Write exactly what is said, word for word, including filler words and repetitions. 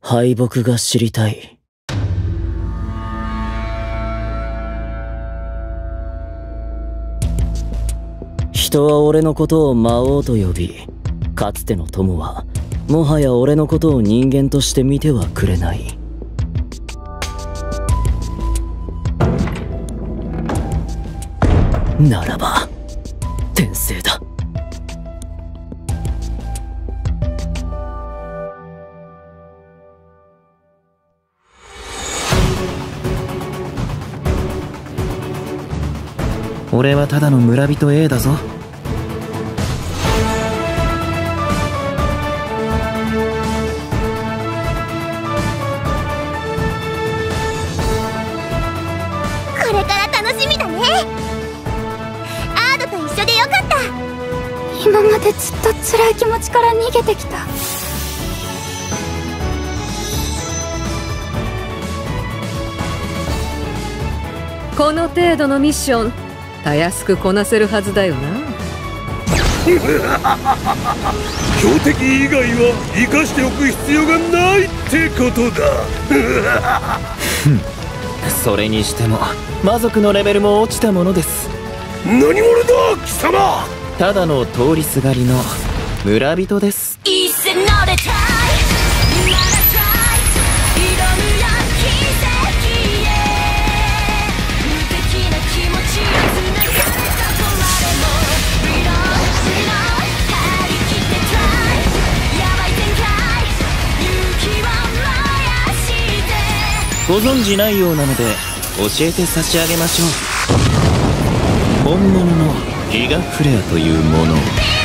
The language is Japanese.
敗北が知りたい。人は俺のことを魔王と呼び、かつての友はもはや俺のことを人間として見てはくれない。ならば転生だ。 俺はただの村人 A だぞ。 これから楽しみだね。アードと一緒でよかった。 今までずっと辛い気持ちから逃げてきた。 この程度のミッションたやすくこなせるはずだよな。 標的以外は生かしておく必要がないってことだ。 それにしても魔族のレベルも落ちたものです。 何者だ貴様。 ただの通りすがりの村人です。ご存じないようなので教えて差し上げましょう。本物のギガフレアというものを。